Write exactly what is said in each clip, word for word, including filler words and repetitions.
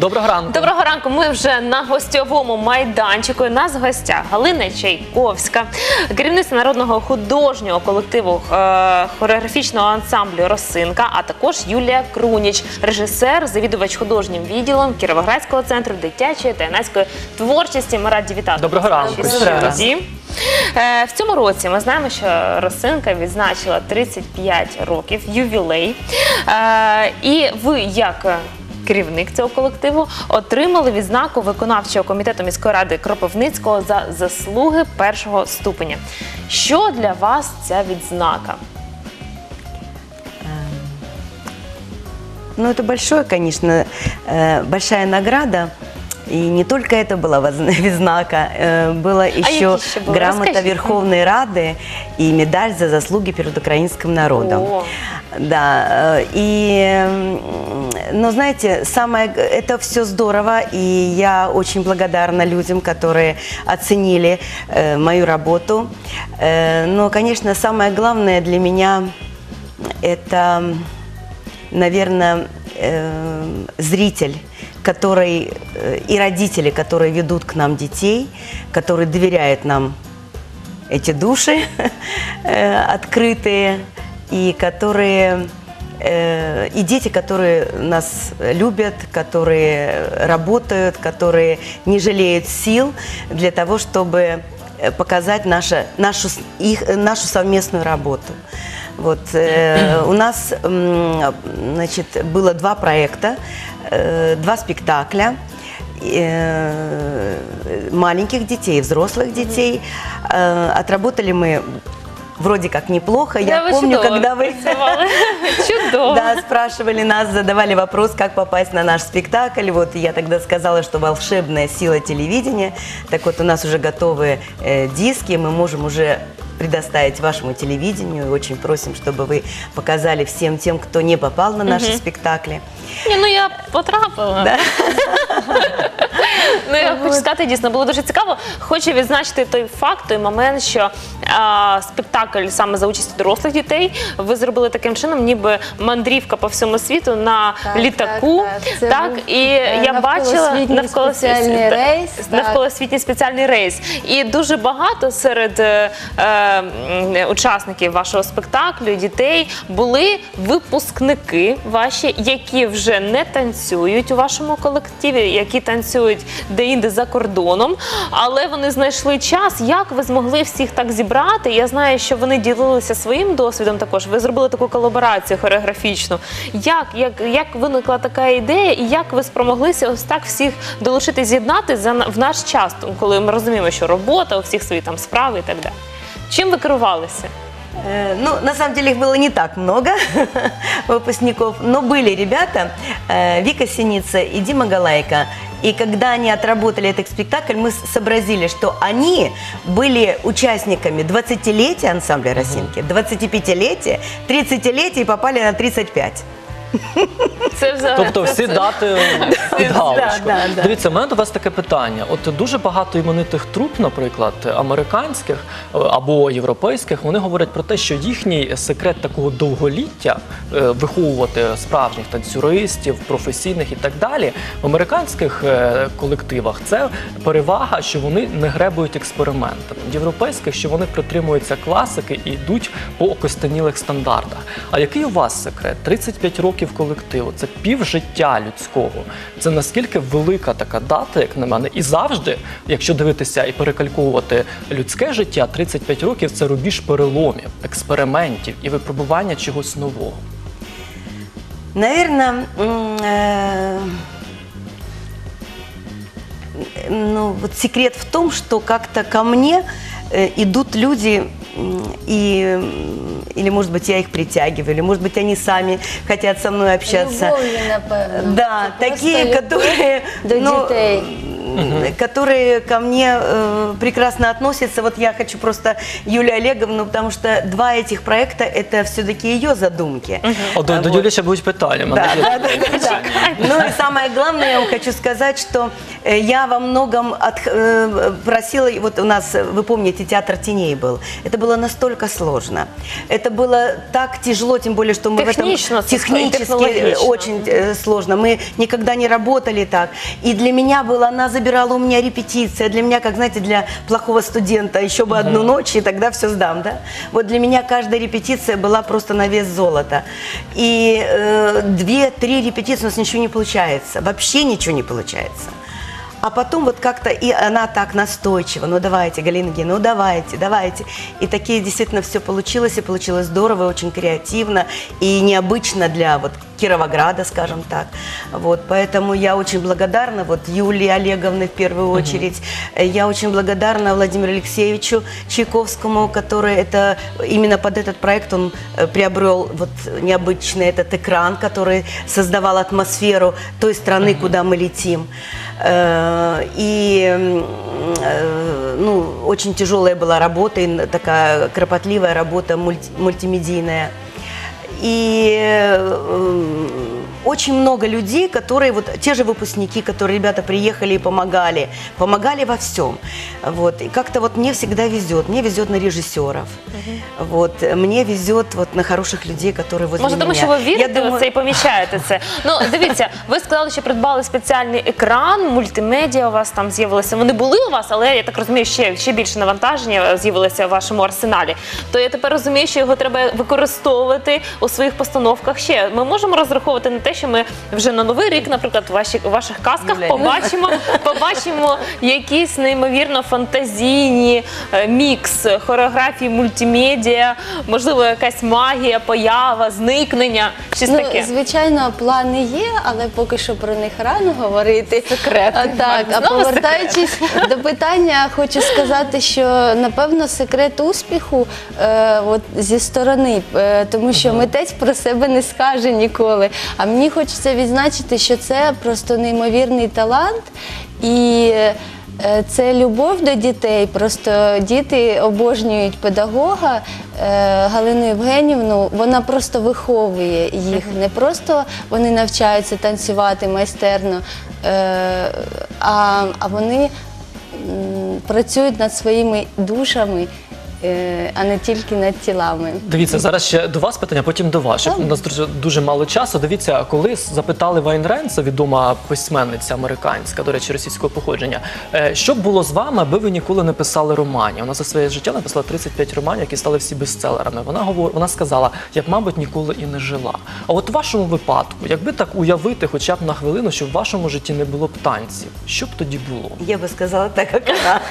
Доброго ранку. Доброго ранку. Ми вже на гостьовому майданчику. У нас в гостях Галина Чайковська, керівниця народного художнього колективу е хореографічного ансамблю «Росинка», а також Юлія Круніч, режисер, завідувач художнім відділом Кіровоградського центру дитячої та юнацької творчості. Ми раді вітати. Доброго ранку. Е, в цьому році ми знаємо, що «Росинка» відзначила тридцять п'ять років, ювілей. Е, і ви, як керівник цього колективу, отримали відзнаку виконавчого комітету міської ради Кропивницького за заслуги першого ступеня. Що для вас ця відзнака? Ну, это большое, конечно, большая награда. И не только это была відзнака, была еще а грамота Верховной Рады и медаль за заслуги перед украинским народом. О. Да, и, но знаете, самое, это все здорово, и я очень благодарна людям, которые оценили э, мою работу. Э, но, конечно, самое главное для меня это, наверное, э, зритель, который, и родители, которые ведут к нам детей, которые доверяют нам эти души открытые, и которые, и дети, которые нас любят, которые работают, которые не жалеют сил для того, чтобы показать наше, нашу, их, нашу совместную работу. Вот, э, у нас, э, значит, было два проекта, э, два спектакля, э, маленьких детей, взрослых детей. Э, отработали мы вроде как неплохо. Да, Я вы помню, чудово когда вы чудово. Да, спрашивали нас, задавали вопрос, как попасть на наш спектакль. Вот я тогда сказала, что волшебная сила телевидения. Так вот, у нас уже готовы э, диски, мы можем уже предоставить вашему телевидению. И очень просим, чтобы вы показали всем тем, кто не попал на наши спектакли. Ні, ну я потрапила. Да? Ну, я хочу сказати, дійсно, було дуже цікаво. Хочу відзначити той факт, той момент, що а, спектакль саме за участю дорослих дітей ви зробили таким чином, ніби мандрівка по всьому світу на Так, літаку. так, так. Так, і я бачила навколосвітній рейс. навколосвітній спеціальний рейс. І дуже багато серед е, е, учасників вашого спектаклю, дітей, були випускники ваші, які вже не танцюють у вашому колективі, які танцюють де-інде за кордоном, але вони знайшли час. Як ви змогли всіх так зібрати? Я знаю, що вони ділилися своїм досвідом також. Ви зробили таку колаборацію хореографічну. Як, як, як виникла така ідея і як ви спромоглися ось так всіх долучити, з'єднати в наш час, коли ми розуміємо, що робота, у всіх свої там справи і так далі? Чим ви керувалися? Ну, на самом деле их было не так много выпускников, но были ребята, Вика Синица и Дима Галайко. И когда они отработали этот спектакль, мы сообразили, что они были участниками двадцатилетия ансамбля «Росинки», двадцатипятилетия, тридцатилетия и попали на тридцать пять. Це взагалі, Тобто всі дати під галочку. Да, да, да. Дивіться, в мене до вас таке питання. От дуже багато іменитих труп, наприклад, американських або європейських, вони говорять про те, що їхній секрет такого довголіття, виховувати справжніх танцюристів, професійних і так далі, в американських колективах це перевага, що вони не гребують експериментами. В європейських, що вони притримуються класики і йдуть по окостенілих стандартах. А який у вас секрет? тридцять п'ять років колективу, це пів життя людського. Це наскільки велика така дата, як на мене. І завжди, якщо дивитися і перекалькувати людське життя, тридцять п'ять років – це рубіж переломів, експериментів і випробування чогось нового. Наверное, э, ну, вот секрет в том, что как-то ко мне э, идут люди, и, или, может быть, я их притягиваю, или, может быть, они сами хотят со мной общаться. Любов'ю, напевно. Да, Це такие, просто которые... до ну, дітей. которые ко мне э, прекрасно относятся. Вот я хочу просто Юлию Олеговну, потому что два этих проекта – это все-таки ее задумки. О, до, до Вот. Юлі ще будуть питання. в мене Да, є. да, да, да, да. Ну и самое главное, я вам хочу сказать, что э, я во многом от, э, просила, вот у нас, вы помните, театр теней был. Это было настолько сложно. Это было так тяжело, тем более, что мы Технично, в этом технически технологично. очень э, сложно. Мы никогда не работали так. И для меня было, она забирала у меня репетиция, для меня, как знаете, для плохого студента, еще бы одну ночь, и тогда все сдам, да? Вот для меня каждая репетиция была просто на вес золота. И э, две-три репетиции у нас ничего не получается, вообще ничего не получается. А потом вот как-то и она так настойчива, ну давайте, Галина Евгеньевна, ну давайте, давайте. И такие действительно все получилось, и получилось здорово, и очень креативно, и необычно для вот Кировограда, скажем так. Вот, поэтому я очень благодарна вот Юлии Олеговне в первую очередь. Я очень благодарна Владимиру Алексеевичу Чайковскому, который это, именно под этот проект он э, приобрел вот необычный этот экран, который создавал атмосферу той страны, куда мы летим. Э, И э, ну, очень тяжелая была работа, и такая кропотливая работа мульти- мультимедийная. И э, очень много людей, которые, вот те же выпускники, которые ребята приехали и помогали, помогали во всем. Вот. И как-то вот мне всегда везет, мне везет на режиссеров, вот. Мне везет вот на хороших людей, которые возле Може, тому меня. що ви Я вірите в думаю- це і помічаєте це. Ну, дивіться, ви сказали, що придбали спеціальний екран, мультимедіа у вас там з'явилися. Вони були у вас, але я так розумію, ще, ще більше навантаження з'явилося в вашому арсеналі. То я тепер розумію, що його треба використовувати у своїх постановках ще. Ми можемо розраховувати на те, що ми вже на Новий рік, наприклад, у ваші- у ваших казках Юля. побачимо, побачимо якісь неймовірно фантазійні е, мікс хореографії, мультимедіа, можливо, якась магія, поява, зникнення, щось Ну, таке. звичайно, плани є, але поки що про них рано говорити. Секрети. А, так, а Знову повертаючись до питання, хочу сказати, що напевно секрет успіху е, от, зі сторони, е, тому що митець про себе не скаже ніколи. А мені хочеться відзначити, що це просто неймовірний талант і. е, Це любов до дітей. Просто діти обожнюють педагога е, Галину Євгенівну. Вона просто виховує їх. Не просто вони навчаються танцювати майстерно, е, а, а вони м, працюють над своїми душами, е, а не тільки над тілами. Дивіться, зараз ще до вас питання, потім до вас. Щоб у нас дуже, дуже мало часу. Дивіться, коли запитали Вайн Рен, це відома письменниця американська, до речі, російського походження, е, що б було з вами, аби ви ніколи не писали романів? Вона за своє життя написала тридцять п'ять романів, які стали всі бестселерами. Вона говор, вона сказала, я б, мабуть, ніколи і не жила. А от в вашому випадку, якби так уявити хоча б на хвилину, що в вашому житті не було б танців, що б тоді було? Я бы сказала так, как она.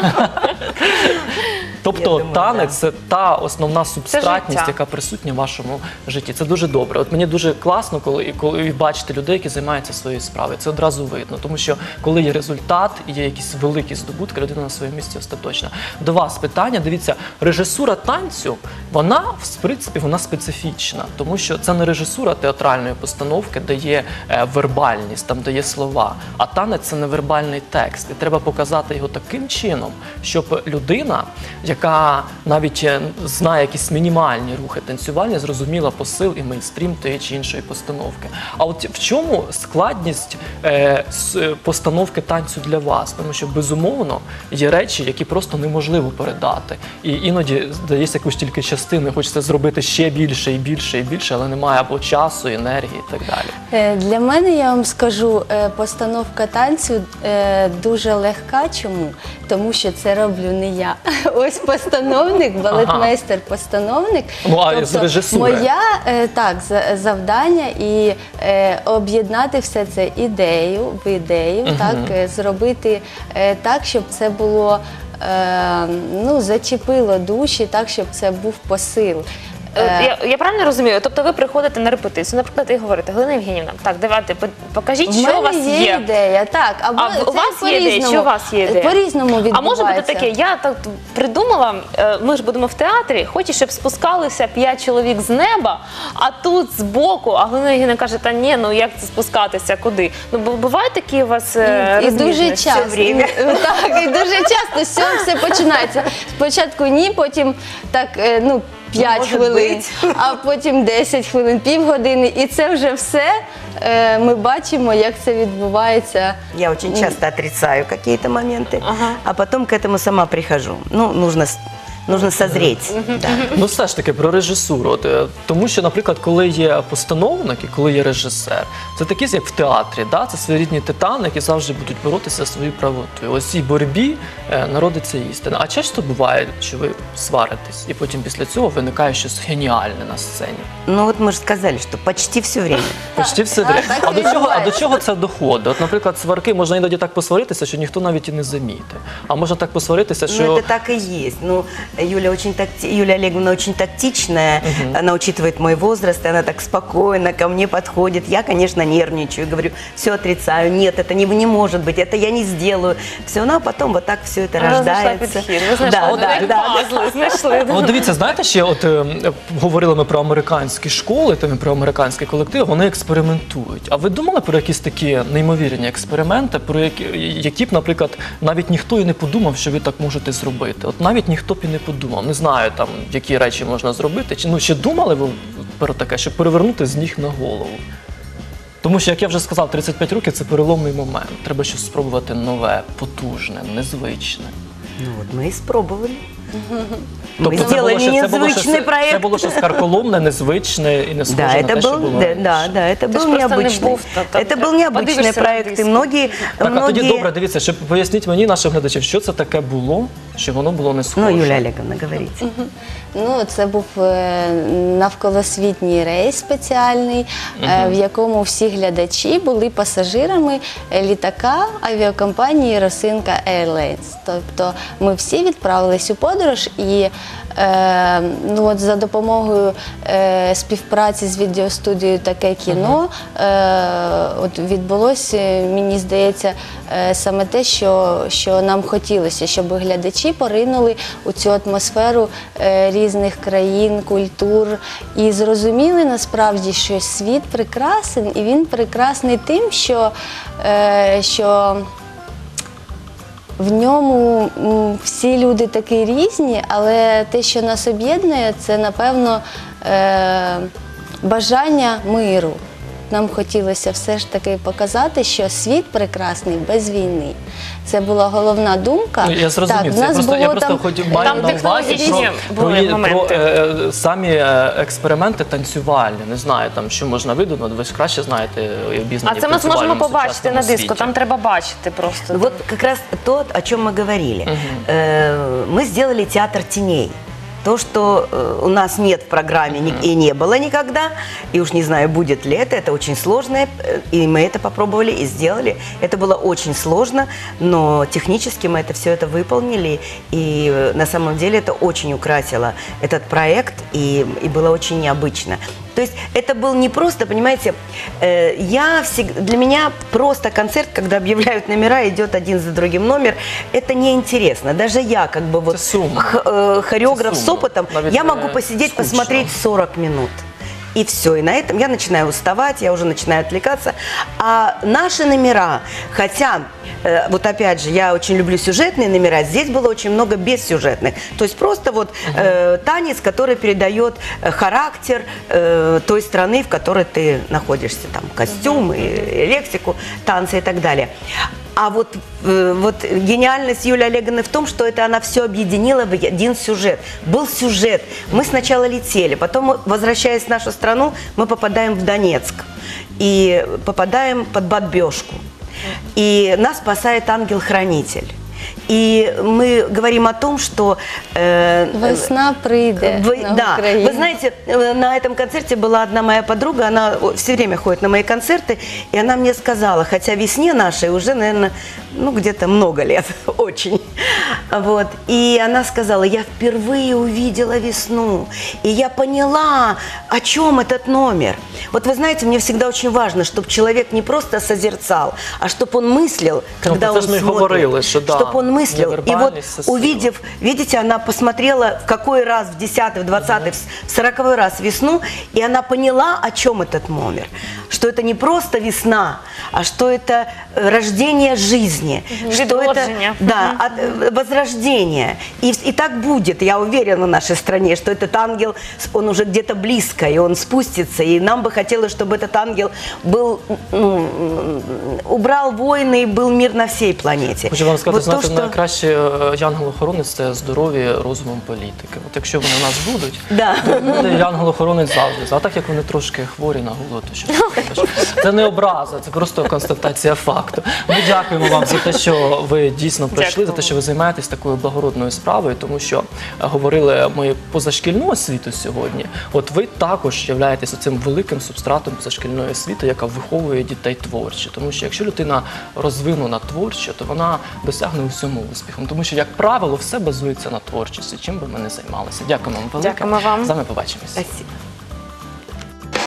Тобто Я думаю, танець да. це та основна субстратність, життя. яка присутня в вашому житті. Це дуже добре. От мені дуже класно, коли, коли ви бачите людей, які займаються своєю справою. Це одразу видно. Тому що коли є результат і є якісь великі здобутки, людина на своєму місці остаточна. До вас питання. Дивіться, режисура танцю, вона, в принципі, вона специфічна. Тому що це не режисура театральної постановки, де є е, вербальність, там, де є слова. А танець – це невербальний текст. І треба показати його таким чином, щоб людина, яка навіть е, знає якісь мінімальні рухи танцювальні, зрозуміла посил і мейнстрім тієї чи іншої постановки. А от в чому складність е, с- е, постановки танцю для вас? Тому що, безумовно, є речі, які просто неможливо передати. І іноді, здається, якусь тільки частини хочеться зробити ще більше і більше і більше, але немає або часу, енергії і так далі. Е, Для мене, я вам скажу, е, постановка танцю е, дуже легка. Чому? Тому що це роблю не я. Ось постановник, балетмейстер-постановник. Ну, а з режисури? Моя е, так, за- завдання і е, об'єднати все це ідею в ідею, так, е, зробити е, так, щоб це було, е, ну, зачепило душі, так, щоб це був посил. Е, Я, я правильно розумію? Тобто ви приходите на репетицію, наприклад, і говорите: Галина Євгенівна, так, давайте по- покажіть, В що у вас мене є є. ідея, так. Або А в- у це вас є ідея, по-різному. чи у вас є ідея? По-різному відбувається. А може бути таке, я так придумала, е, ми ж будемо в театрі, хочу, щоб спускалися п'ять чоловік з неба, а тут збоку, а Галина Євгенівна каже, та ні, ну як це спускатися, куди? Ну, бо бувають такі у вас е, І дуже розбіжності? часто. время. Так, і дуже часто з цього все починається. Спочатку ні, потім так, е, ну, п'ять може хвилин, бути. а потім десять хвилин, півгодини. І це вже все е, ми бачимо, як це відбувається. Я очень часто отрицаю какие-то моменты, а потом к этому сама прихожу. Ну, нужно, с- нужно созреть. Да. Ну, все ж таки про режисуру. От, е, тому що, наприклад, коли є постановник і коли є режисер, це такі, як в театрі, да? Це своєрідні титани, які завжди будуть боротися за свою правоту. І ось в цій боротьбі е, народиться істина. А часто буває, що ви сваритесь, і потім після цього виникає щось геніальне на сцені. Ну, вот мы же сказали, что почти все время. Почти все так, время. так А і до чого, а до відбувається. чого це доходить? От, наприклад, сварки можна іноді так посваритися, що ніхто навіть і не замітить. А можна так посваритися, Ну, що это так и есть. Ну, Юля, очень такти... Юлия Олеговна очень тактичная, она учитывает мой возраст, и она так спокойно ко мне подходит. Я, конечно, нервничаю, говорю, все отрицаю, нет, это не, не может быть, это я не сделаю. Все, ну, а потом вот так все это Вона знайшла рождается. підхід. Ви знайшли, Да, вони да, як да. пазли знайшли. От дивіться, знаєте, ще от е, говорили ми про американські школи, там і про американський колектив, вони експериментують. А ви думали про якісь такі неймовірні експерименти, про які, які б, наприклад, навіть ніхто і не подумав, що ви так можете зробити? От навіть ніхто б і не подумав. Не знаю там, які речі можна зробити. Чи ну ще думали ви про таке, щоб перевернути з ніг на голову? Тому що, як я вже сказав, тридцять п'ять років це переломний момент. Треба щось спробувати нове, потужне, незвичне. Ну, вот мы и спробовали. Мы Тобто це сделали було, ще- це було, незвычный щось- це проект. було щось карколомне, незвичне і не схоже Да, на это те, що был, було да, раніше. да, да, это Ты ж был просто не необычный. був, та- та- Это был та- необычный подивишься на проект, и диски. многие, Так, а тоді многие... добре, дивіться, щоб поясніть мені, нашим глядачам, що це таке було, що воно було не схоже. Ну, Юлия Олеговна, говорите. Ну, це був е, навколосвітній рейс спеціальний, е, в якому всі глядачі були пасажирами літака авіакомпанії Росинка Airlines. Тобто ми всі відправились у подорож і е, ну, от за допомогою е, співпраці з відеостудією «Таке кіно» е, от відбулося, мені здається, е, саме те, що, що нам хотілося, щоб глядачі поринули у цю атмосферу е, різних країн, культур і зрозуміли насправді, що світ прекрасен, і він прекрасний тим, що, е, що в ньому м, всі люди такі різні, але те, що нас об'єднує, це, напевно, е, бажання миру. Нам хотілося все ж таки показати, що світ прекрасний без війни. Це була головна думка. Ну, я зрозумів, Так, в це нас просто, я було просто там- хотів маю Там на увазі про, технологічні про, були є- про моменти. е, е, самі е, експерименти танцювальні. Не знаю, там, що можна видумати, ви ж краще знаєте, е, обізнані А в це ми зможемо танцювальному побачити на сучасному диску, світі. там треба бачити просто. Вот как раз то, о чем мы говорили. Э, Мы сделали театр теней. То, что э, у нас нет в программе ни- и не было никогда, и уж не знаю, будет ли это, это очень сложно, э, и мы это попробовали и сделали. Это было очень сложно, но технически мы это все это выполнили, и э, на самом деле это очень украсило этот проект, и, и было очень необычно. То есть это был не просто, понимаете, э, я всег- для меня просто концерт, когда объявляют номера, идет один за другим номер, это неинтересно. Даже я, как бы вот сумма. х- э, хореограф Это с сумма. опытом, Навіть я не могу посидеть, скучно. посмотреть сорок минут. И все, и на этом я начинаю уставать, я уже начинаю отвлекаться. А наши номера, хотя, э, вот опять же, я очень люблю сюжетные номера, здесь было очень много бессюжетных. То есть просто вот э, танец, который передает э, характер э, той страны, в которой ты находишься, там, костюм, и, и лексику, танцы и так далее. А вот, э, вот гениальность Юлии Олеговны в том, что это она все объединила в один сюжет. Был сюжет. Мы сначала летели, потом, мы, возвращаясь в нашу страну, мы попадаем в Донецк и попадаем под бомбежку. И нас спасает ангел-хранитель. И мы говорим о том, что... э, Весна прийде Вы- на да, Україну. вы знаете, э, на этом концерте была одна моя подруга, она все время ходит на мои концерты, и она мне сказала, хотя весне нашей уже, наверное, ну где-то много лет, очень, вот, и она сказала, я впервые увидела весну, и я поняла, о чем этот номер. Вот вы знаете, мне всегда очень важно, чтобы человек не просто созерцал, а чтобы он мыслил, когда про он це ж ми смотрит, говорили, що да, чтобы он мыслил. И вот невербальність це сила. увидев, видите, она посмотрела в какой раз, в десятый, в двадцатый, в сороковой раз весну, и она поняла, о чем этот номер. Что это не просто весна, а что это э, рождение жизни. Что это Відродження. да, от, э, возрождение. И, и так будет, я уверена, в нашей стране, что этот ангел, он уже где-то близко, и он спустится. И нам бы хотелось, чтобы этот ангел был, ну, убрал войны и был мир на всей планете. Хочу вам сказати, Вот то, знаєте, что- найкраще е, янгол-охоронець – це здорові розумом політики. От якщо вони у нас будуть, Да. то буде янгол-охоронець завжди. А так як вони трошки хворі на голод, то що ти скажеш? Це не образа, це просто констатація факту. Ми дякуємо вам за те, що ви дійсно прийшли, за Дякуємо. те, що ви займаєтесь такою благородною справою, тому що е, говорили ми позашкільну освіту сьогодні. От ви також являєтесь цим великим субстратом позашкільної освіти, яка виховує дітей творчі. Тому що якщо людина розвинена творчо, то вона досягне усьому успіху. Тому що, як правило, все базується на творчості, чим би ми не займалися. Дякуємо вам велике. Дякуємо вам. З вами побачимось. Спасибо.